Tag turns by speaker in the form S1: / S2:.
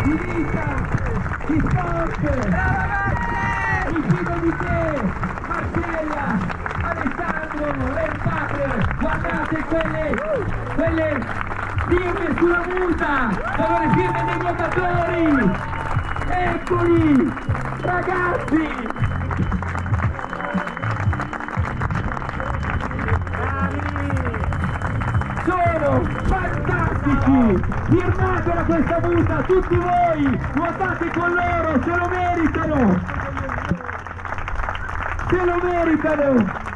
S1: di vita, di sport. Mi fido di te, Marcella, Alessandro, Padre. Guardate quelle firme sulla multa, sono le firme dei nuotatori. Eccoli, ragazzi. Sono fantastici! Firmatela questa multa, tutti voi! Nuotate con loro, se lo meritano! Se lo meritano!